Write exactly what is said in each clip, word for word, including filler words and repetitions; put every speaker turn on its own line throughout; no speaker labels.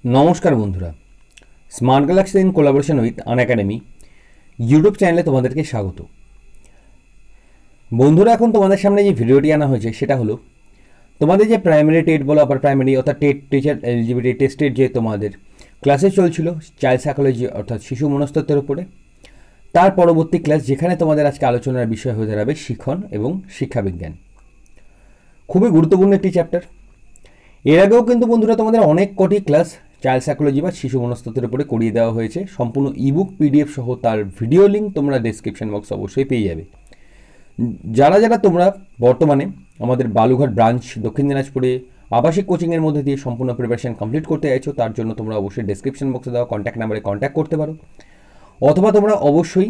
নমস্কার বন্ধুরা, smart galaxy in collaboration with Unacademy YouTube চ্যানেলে তোমাদেরকে স্বাগত। বন্ধুরা, এখন তোমাদের সামনে যে ভিডিওটি আনা হয়েছে সেটা হলো তোমাদের যে প্রাইমারি টেট বলো, আপার প্রাইমারি অর্থাৎ টেট টিচার এলিজিবিলিটি টেস্টের যে তোমাদের ক্লাসে চলছিল চাইল্ড সাইকোলজি অর্থাৎ শিশু মনস্তত্ত্বের উপরে, তার পরবর্তী ক্লাস যেখানে তোমাদের আজকে আলোচনার বিষয় হয়ে দাঁড়াবে শিখন এবং শিক্ষাবিজ্ঞান। খুবই গুরুত্বপূর্ণ একটি চ্যাপ্টার। এর আগেও কিন্তু বন্ধুরা তোমাদের অনেক কটি ক্লাস চাইল্ড সাইকোলজি বা শিশু মনস্তত্ত্বের উপরে করিয়ে দেওয়া হয়েছে। সম্পূর্ণ ইবুক পিডিএফ সহ তার ভিডিও লিঙ্ক তোমরা ডেসক্রিপশন বক্স অবশ্যই পেয়ে যাবে। যারা যারা তোমরা বর্তমানে আমাদের বালুঘাট ব্রাঞ্চ দক্ষিণ দিনাজপুরে আবাসিক কোচিংয়ের মধ্যে দিয়ে সম্পূর্ণ প্রিপারেশন কমপ্লিট করতে চাইছো, তার জন্য তোমরা অবশ্যই ডেসক্রিপশন বক্সে দেওয়া কন্ট্যাক্ট নাম্বারে কন্ট্যাক্ট করতে পারো, অথবা তোমরা অবশ্যই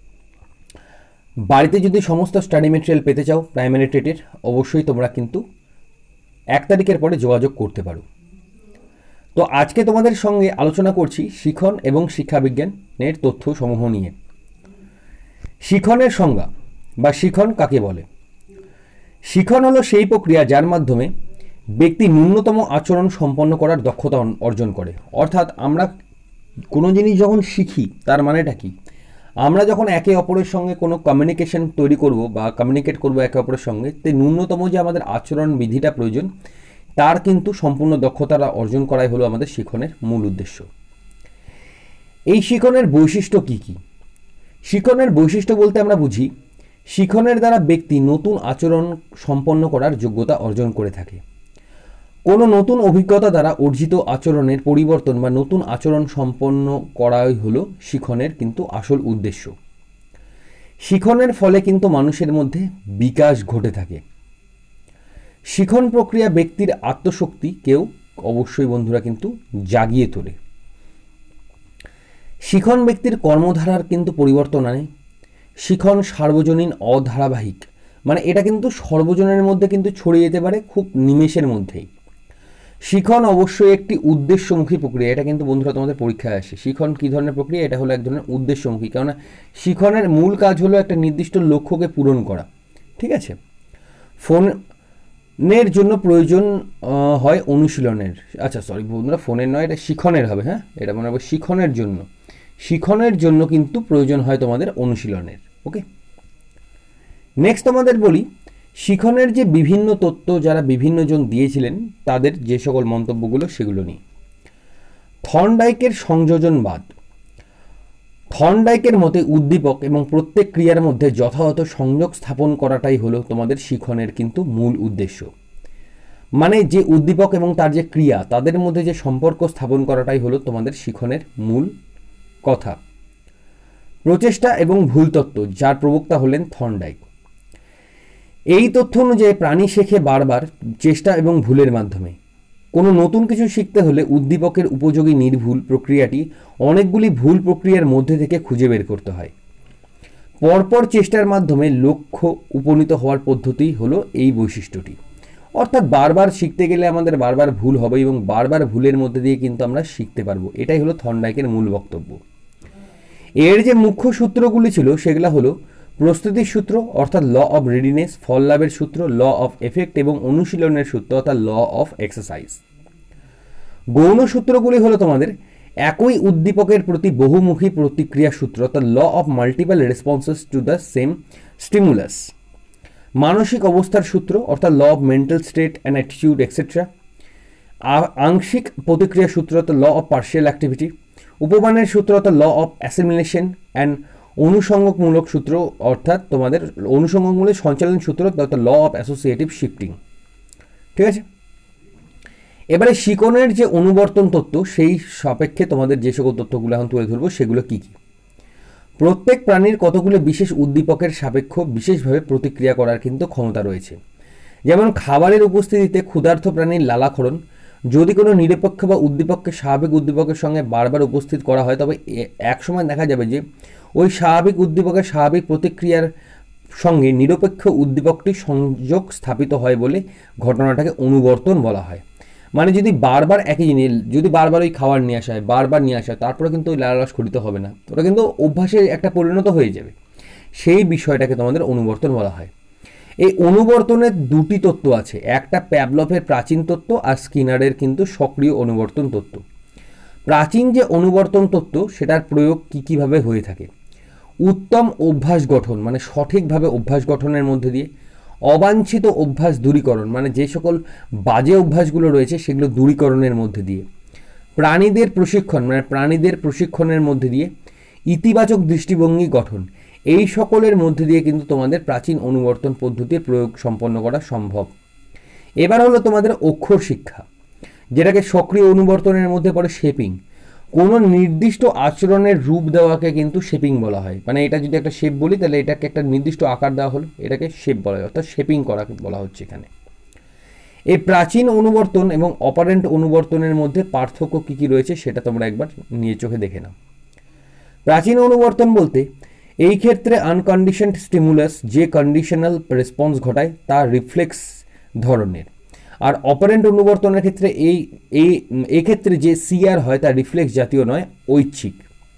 বাড়িতে যদি সমস্ত স্টাডি মেটেরিয়াল পেতে চাও প্রাইমারি টেটের, অবশ্যই তোমরা কিন্তু এক তারিখের পরে যোগাযোগ করতে পারো। তো আজকে তোমাদের সঙ্গে আলোচনা করছি শিখন এবং শিক্ষাবিজ্ঞানের তথ্য সমূহ নিয়ে। শিখনের সংজ্ঞা বা শিখন কাকে বলে? শিখন হলো সেই প্রক্রিয়া যার মাধ্যমে ব্যক্তি ন্যূনতম আচরণ সম্পন্ন করার দক্ষতা অর্জন করে। অর্থাৎ আমরা কোনো জিনিস যখন শিখি তার মানেটা কি? আমরা যখন একে অপরের সঙ্গে কোনো কমিউনিকেশন তৈরি করব বা কমিউনিকেট করব একে অপরের সঙ্গে, তে ন্যূনতম যে আমাদের আচরণ বিধিটা প্রয়োজন তার কিন্তু সম্পূর্ণ দক্ষতাটা অর্জন করাই হলো আমাদের শিখনের মূল উদ্দেশ্য। এই শিখনের বৈশিষ্ট্য কি কি? শিখনের বৈশিষ্ট্য বলতে আমরা বুঝি শিখনের দ্বারা ব্যক্তি নতুন আচরণ সম্পন্ন করার যোগ্যতা অর্জন করে থাকে। কোনো নতুন অভিজ্ঞতা দ্বারা অর্জিত আচরণের পরিবর্তন বা নতুন আচরণ সম্পন্ন করাই হলো শিখনের কিন্তু আসল উদ্দেশ্য। শিখনের ফলে কিন্তু মানুষের মধ্যে বিকাশ ঘটে থাকে। শিখন প্রক্রিয়া ব্যক্তির আত্মশক্তিকেও অবশ্যই বন্ধুরা কিন্তু জাগিয়ে তোলে। শিখন ব্যক্তির কর্মধারার কিন্তু পরিবর্তন আনে। শিখন সার্বজনীন অধারাবাহিক, মানে এটা কিন্তু সর্বজনের মধ্যে কিন্তু ছড়িয়ে যেতে পারে খুব নিমেষের মধ্যেই। শিখন অবশ্যই একটি উদ্দেশ্যমুখী প্রক্রিয়া। এটা কিন্তু বন্ধুরা তোমাদের পরীক্ষায় আসে। শিখন কী ধরনের প্রক্রিয়া? এটা হলো এক ধরনের উদ্দেশ্যমুখী, কেননা শিখনের মূল কাজ হলো একটা নির্দিষ্ট লক্ষ্যকে পূরণ করা। ঠিক আছে। ফোনের জন্য প্রয়োজন হয় অনুশীলনের, আচ্ছা সরি বন্ধুরা, ফোনের নয়, এটা শিখনের হবে। হ্যাঁ, এটা মনে হবে শিখনের জন্য। শিখনের জন্য কিন্তু প্রয়োজন হয় তোমাদের অনুশীলনের। ওকে, নেক্সট তোমাদের বলি শিখনের যে বিভিন্ন তত্ত্ব যারা বিভিন্ন জন দিয়েছিলেন তাদের যে সকল মন্তব্যগুলো সেগুলো নিয়ে। থর্নডাইকের সংযোজনবাদ। থর্নডাইকের মতে উদ্দীপক এবং প্রত্যেক ক্রিয়ার মধ্যে যথাযথ সংযোগ স্থাপন করাটাই হলো তোমাদের শিখনের কিন্তু মূল উদ্দেশ্য। মানে যে উদ্দীপক এবং তার যে ক্রিয়া তাদের মধ্যে যে সম্পর্ক স্থাপন করাটাই হলো তোমাদের শিখনের মূল কথা। প্রচেষ্টা এবং ভুল তত্ত্ব, যার প্রবক্তা হলেন থর্নডাইক। এই তথ্য অনুযায়ী প্রাণী শেখে বারবার চেষ্টা এবং ভুলের মাধ্যমে। কোনো নতুন কিছু শিখতে হলে উদ্দীপকের উপযোগী নির্ভুল প্রক্রিয়াটি অনেকগুলি ভুল প্রক্রিয়ার মধ্যে থেকে খুঁজে বের করতে হয়। পরপর চেষ্টার মাধ্যমে লক্ষ্য উপনীত হওয়ার পদ্ধতি হলো এই বৈশিষ্ট্যটি। অর্থাৎ বারবার শিখতে গেলে আমাদের বারবার ভুল হবে এবং বারবার ভুলের মধ্যে দিয়ে কিন্তু আমরা শিখতে পারবো। এটাই হলো থর্নডাইকের মূল বক্তব্য। এর যে মুখ্য সূত্রগুলি ছিল সেগুলো হলো প্রস্তুতির সূত্র অর্থাৎ ল অফ রেডিনেস, ফল লাভের সূত্র ল অফ এফেক্ট এবং অনুশীলনের সূত্র অর্থাৎ ল অফ এক্সারসাইজ। গৌণ সূত্রগুলি হলো তোমাদের একই উদ্দীপকের প্রতি বহুমুখী প্রতিক্রিয়া সূত্র অর্থাৎ law of multiple responses to the same stimulus. মানসিক অবস্থার সূত্র অর্থাৎ law of mental state and attitude etcetera. আংশিক প্রতিক্রিয়া সূত্র অর্থাৎ ল অফ পার্শিয়াল অ্যাক্টিভিটি। উপমানের সূত্র অর্থাৎ ল অফ অ্যাসিমিলেশন অ্যান্ড অনুসঙ্গকমূলক সূত্র অর্থাৎ তোমাদের অনুসঙ্গকমূলক সঞ্চালন সূত্র অর্থাৎ ল অফ অ্যাসোসিয়েটিভ শিফটিং। ঠিক আছে। এবারে শিখনের যে অনুবর্তন তত্ত্ব সেই সাপেক্ষে তোমাদের যে সকল তথ্যগুলো এখন তুলে ধরবো সেগুলো কি কি? প্রত্যেক প্রাণীর কতগুলো বিশেষ উদ্দীপকের সাপেক্ষ বিশেষভাবে প্রতিক্রিয়া করার কিন্তু ক্ষমতা রয়েছে। যেমন খাবারের উপস্থিতিতে ক্ষুধার্ত প্রাণীর লালাক্ষরণ যদি কোনো নিরপেক্ষ বা উদ্দীপককে স্বাভাবিক উদ্দীপকের সঙ্গে বারবার উপস্থিত করা হয়, তবে এক সময় দেখা যাবে যে ওই স্বাভাবিক উদ্দীপকের স্বাভাবিক প্রতিক্রিয়ার সঙ্গে নিরপেক্ষ উদ্দীপকটি সংযোগ স্থাপিত হয় বলে ঘটনাটাকে অনুবর্তন বলা হয়। মানে যদি বারবার একই জিনিস, যদি বারবার ওই খাবার নিয়ে আসা হয়, বারবার নিয়ে আসা হয়, তারপরে কিন্তু ওই লালারস স্খলিত হবে না, ওটা কিন্তু অভ্যাসে একটা পরিণত হয়ে যাবে। সেই বিষয়টাকে তোমাদের অনুবর্তন বলা হয়। এই অনুবর্তনের দুটি তত্ত্ব আছে, একটা প্যাভলভের প্রাচীন তত্ত্ব আর স্কিনারের কিন্তু সক্রিয় অনুবর্তন তত্ত্ব। প্রাচীন যে অনুবর্তন তত্ত্ব সেটার প্রয়োগ কী কীভাবে হয়ে থাকে। উত্তম অভ্যাস গঠন মানে সঠিকভাবে অভ্যাস গঠনের মধ্যে দিয়ে, অবাঞ্ছিত অভ্যাস দূরীকরণ মানে যে সকল বাজে অভ্যাসগুলো রয়েছে সেগুলো দূরীকরণের মধ্যে দিয়ে, প্রাণীদের প্রশিক্ষণ মানে প্রাণীদের প্রশিক্ষণের মধ্যে দিয়ে, ইতিবাচক দৃষ্টিভঙ্গি গঠন, এই সকলের মধ্যে দিয়ে কিন্তু তোমাদের প্রাচীন অনুবর্তন পদ্ধতির প্রয়োগ সম্পন্ন করা সম্ভব। এবার হলো তোমাদের অক্ষর শিক্ষা, যেটাকে সক্রিয় অনুবর্তনের মধ্যে পড়ে শেপিং। কোনো নির্দিষ্ট আচরণের রূপ দেওয়াকে কিন্তু শেপিং বলা হয়। মানে এটা যদি একটা শেপ বলি তাহলে এটাকে একটা নির্দিষ্ট আকার দেওয়া হলো, এটাকে শেপ বলা হয়, অর্থাৎ শেপিং করা বলা হচ্ছে এখানে। এই প্রাচীন অনুবর্তন এবং অপারেন্ট অনুবর্তনের মধ্যে পার্থক্য কী কী রয়েছে সেটা তোমরা একবার নিয়ে চোখে দেখে নাও। প্রাচীন অনুবর্তন বলতে এই ক্ষেত্রে আনকন্ডিশনড স্টিমুলাস যে কন্ডিশনাল রেসপন্স ঘটায় তা রিফ্লেক্স ধরনের, আর অপারেন্ট অনুবর্তনের ক্ষেত্রে এই এই এক্ষেত্রে যে সিআর হয় তা রিফ্লেক্স জাতীয় নয়, ঐচ্ছিক।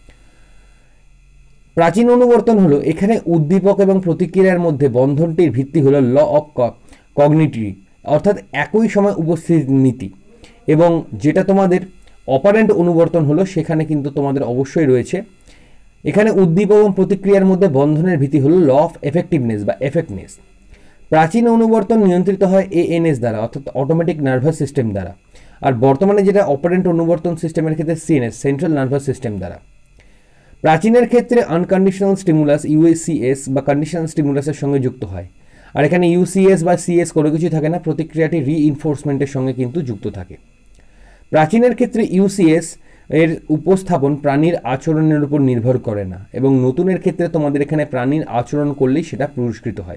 প্রাচীন অনুবর্তন হলো এখানে উদ্দীপক এবং প্রতিক্রিয়ার মধ্যে বন্ধনটির ভিত্তি হলো ল অফ কগনিটিভ, অর্থাৎ একই সময় উপস্থিত নীতি। এবং যেটা তোমাদের অপারেন্ট অনুবর্তন হলো সেখানে কিন্তু তোমাদের অবশ্যই রয়েছে এখানে উদ্দীপক এবং প্রতিক্রিয়ার মধ্যে বন্ধনের ভিত্তি হলো ল অফ এফেক্টিভনেস বা এফেক্টনেস। প্রাচীন অনুবর্তন নিয়ন্ত্রিত হয় এএনএস দ্বারা, অর্থাৎ অটোমেটিক নার্ভাস সিস্টেম দ্বারা, আর বর্তমানে যেটা অপারেন্ট অনুবর্তন সিস্টেমের ক্ষেত্রে সিএনএস সেন্ট্রাল নার্ভাস সিস্টেম দ্বারা। প্রাচীনের ক্ষেত্রে আনকন্ডিশনাল স্টিমুলাস ইউএসিএস বা কন্ডিশনাল স্টিমুলাসের সঙ্গে যুক্ত হয়, আর এখানে ইউসিএস বা সিএস কোনো কিছুই থাকে না, প্রতিক্রিয়াটি রিইনফোর্সমেন্টের সঙ্গে কিন্তু যুক্ত থাকে। প্রাচীনের ক্ষেত্রে ইউসিএস এর উপস্থাপন প্রাণীর আচরণের উপর নির্ভর করে না, এবং নতুনের ক্ষেত্রে তোমাদের এখানে প্রাণীর আচরণ করলেই সেটা পুরস্কৃত হয়।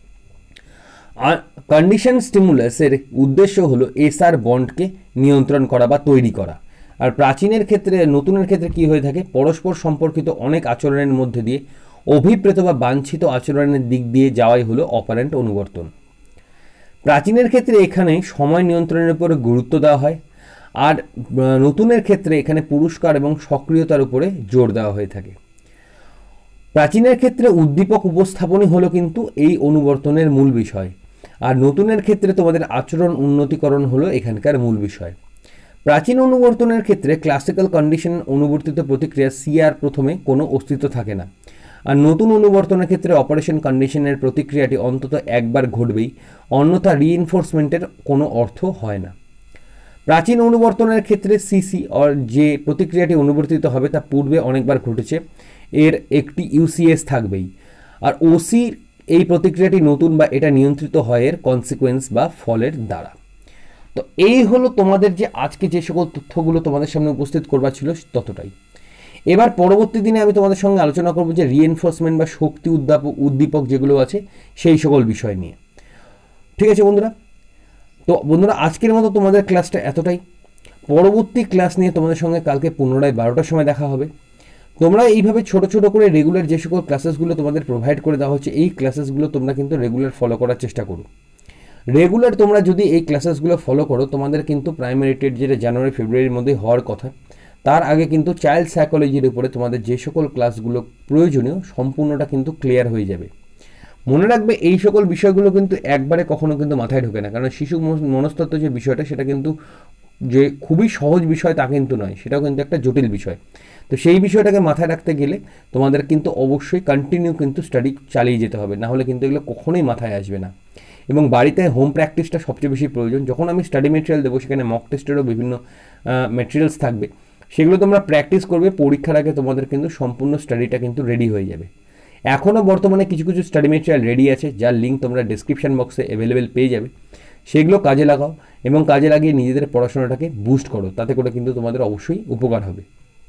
কন্ডিশন স্টিমুলাসের উদ্দেশ্য হলো এসআর বন্ডকে নিয়ন্ত্রণ করা বা তৈরি করা, আর প্রাচীনের ক্ষেত্রে নতুনের ক্ষেত্রে কি হয়ে থাকে, পরস্পর সম্পর্কিত অনেক আচরণের মধ্যে দিয়ে অভিপ্রেত বা বাঞ্ছিত আচরণের দিক দিয়ে যাওয়াই হলো অপারেন্ট অনুবর্তন। প্রাচীনের ক্ষেত্রে এখানে সময় নিয়ন্ত্রণের উপর গুরুত্ব দেওয়া হয়, আর নতুনের ক্ষেত্রে এখানে পুরস্কার এবং সক্রিয়তার উপরে জোর দেওয়া হয়ে থাকে। প্রাচীনের ক্ষেত্রে উদ্দীপক উপস্থাপনই হলো কিন্তু এই অনুবর্তনের মূল বিষয়, আর নতুনের ক্ষেত্রে তোমাদের আচরণ উন্নতিকরণ হলো এখানকার মূল বিষয়। প্রাচীন অনুবর্তনের ক্ষেত্রে ক্লাসিক্যাল কন্ডিশন অনুবর্তিত প্রতিক্রিয়া সিআর প্রথমে কোনো অস্তিত্ব থাকে না, আর নতুন অনুবর্তনের ক্ষেত্রে অপারেশন কন্ডিশনের প্রতিক্রিয়াটি অন্তত একবার ঘটবেই, অন্যথা রিইনফোর্সমেন্টের কোনো অর্থ হয় না। প্রাচীন অনুবর্তনের ক্ষেত্রে সিসি অর যে প্রতিক্রিয়াটি অনুবর্তিত হবে তা পূর্বে অনেকবার ঘটেছে, এর একটি ইউসিএস থাকবেই, আর ওসির এই প্রতিক্রিয়াটি নতুন বা এটা নিয়ন্ত্রিত হয় এর কনসিকোয়েন্স বা ফলের দ্বারা। তো এই হলো তোমাদের যে আজকে যে সকল তথ্যগুলো তোমাদের সামনে উপস্থিত করবার ছিল ততটাই। এবার পরবর্তী দিনে আমি তোমাদের সঙ্গে আলোচনা করব যে রিএনফোর্সমেন্ট বা শক্তি উদ্দাপক উদ্দীপক যেগুলো আছে সেই সকল বিষয় নিয়ে। ঠিক আছে বন্ধুরা, তো বন্ধুরা আজকের মতো তোমাদের ক্লাসটা এতটাই। পরবর্তী ক্লাস নিয়ে তোমাদের সঙ্গে কালকে পুনরায় বারোটার সময় দেখা হবে। তোমরা এইভাবে ছোট ছোট করে রেগুলার যে সকল ক্লাসেসগুলো তোমাদের প্রোভাইড করে দেওয়া হচ্ছে এই ক্লাসেসগুলো তোমরা কিন্তু রেগুলার ফলো করার চেষ্টা করো। রেগুলার তোমরা যদি এই ক্লাসেসগুলো ফলো করো তোমাদের কিন্তু প্রাইমারি টেট যেটা জানুয়ারি ফেব্রুয়ারির মধ্যে হওয়ার কথা, তার আগে কিন্তু চাইল্ড সাইকোলজির উপরে তোমাদের যে সকল ক্লাসগুলো প্রয়োজনীয় সম্পূর্ণটা কিন্তু ক্লিয়ার হয়ে যাবে। মনে রাখবে এই সকল বিষয়গুলো কিন্তু একবারে কখনো কিন্তু মাথায় ঢোকে না, কারণ শিশু মনস্তত্ত্ব যে বিষয়টা সেটা কিন্তু যে খুবই সহজ বিষয় তা কিন্তু নয়, সেটাও কিন্তু একটা জটিল বিষয়। তো সেই বিষয়টাকে মাথায় রাখতে গেলে তোমাদের কিন্তু অবশ্যই কন্টিনিউ কিন্তু স্টাডি চালিয়ে যেতে হবে, না হলে কিন্তু এগুলো কখনোই মাথায় আসবে না। এবং বাড়িতে হোম প্র্যাকটিসটা সবচেয়ে বেশি প্রয়োজন। যখন আমি স্টাডি মেটেরিয়াল দেবো সেখানে মক টেস্টেরও বিভিন্ন মেটেরিয়ালস থাকবে, সেগুলো তোমরা প্র্যাকটিস করবে, পরীক্ষার আগে তোমাদের কিন্তু সম্পূর্ণ স্টাডিটা কিন্তু রেডি হয়ে যাবে। এখনও বর্তমানে কিছু কিছু স্টাডি মেটেরিয়াল রেডি আছে যার লিঙ্ক তোমরা ডিসক্রিপশন বক্সে অ্যাভেলেবেল পেয়ে যাবে, সেগুলো কাজে লাগাও এবং কাজে লাগিয়ে নিজেদের পড়াশোনাটাকে বুস্ট করো, তাতে করে কিন্তু তোমাদের অবশ্যই উপকার হবে।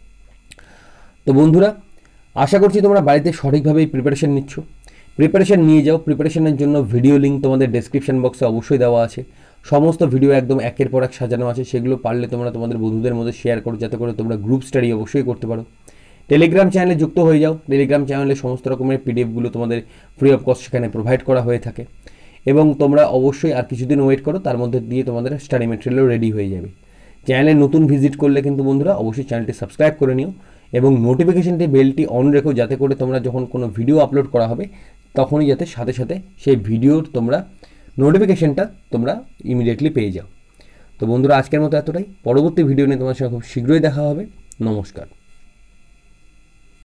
তো বন্ধুরা আশা করছি তোমরা বাড়িতে সঠিকভাবেই প্রিপারেশন নিচ্ছ, প্রিপারেশন নিয়ে যাও। প্রিপারেশনের জন্য ভিডিও লিঙ্ক তোমাদের ডেসক্রিপশন বক্সে অবশ্যই দেওয়া আছে, সমস্ত ভিডিও একদম একের পর এক সাজানো আছে, সেগুলো পারলে তোমরা তোমাদের বন্ধুদের মধ্যে শেয়ার করো যাতে করে তোমরা গ্রুপ স্টাডি অবশ্যই করতে পারো। টেলিগ্রাম চ্যানেলে যুক্ত হয়ে যাও, টেলিগ্রাম চ্যানেলে সমস্ত রকমের পিডিএফগুলো তোমাদের ফ্রি অফ কস্ট সেখানে প্রোভাইড করা হয়ে থাকে, এবং তোমরা অবশ্যই আর কিছুদিন ওয়েট করো, তার মধ্যে দিয়ে তোমাদের স্টাডি মেটেরিয়ালও রেডি হয়ে যাবে। চ্যানেলে নতুন ভিজিট করলে কিন্তু বন্ধুরা অবশ্যই চ্যানেলটি সাবস্ক্রাইব করে নিও এবং নোটিফিকেশনটি বেলটি অন রেখো, যাতে করে তোমরা যখন কোনো ভিডিও আপলোড করা হবে তখনই যাতে সাথে সাথে সেই ভিডিওর তোমরা নোটিফিকেশনটা তোমরা ইমিডিয়েটলি পেয়ে যাও। তো বন্ধুরা, আজকের মতো এতটাই। পরবর্তী ভিডিও নিয়ে তোমার সঙ্গে খুব শীঘ্রই দেখা হবে। নমস্কার।